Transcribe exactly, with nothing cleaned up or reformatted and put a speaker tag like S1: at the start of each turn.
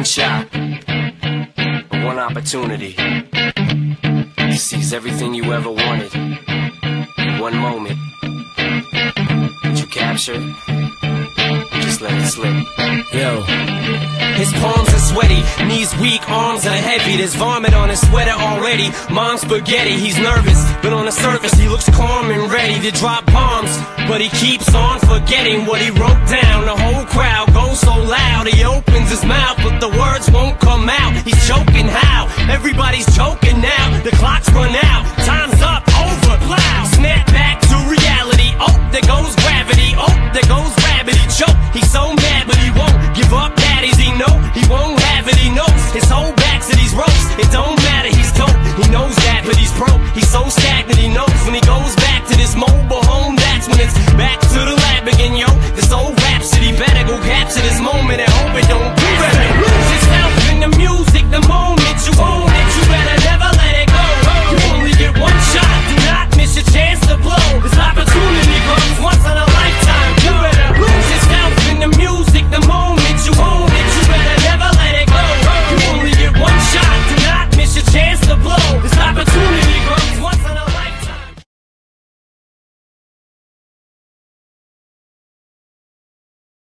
S1: shot, one opportunity to seize everything you ever wanted in one moment. Did you capture it? Just let it slip. Yo. His palms are sweaty, knees weak, arms are heavy. There's vomit on his sweater already. Mom's spaghetti, he's nervous, but on the surface he looks calm and ready to drop bombs. But he keeps on forgetting what he wrote down. The whole crowd goes so loud, he opens his mouth, but the words won't come out. He's choking how? Everybody's joking now. The clock's run out, time's up.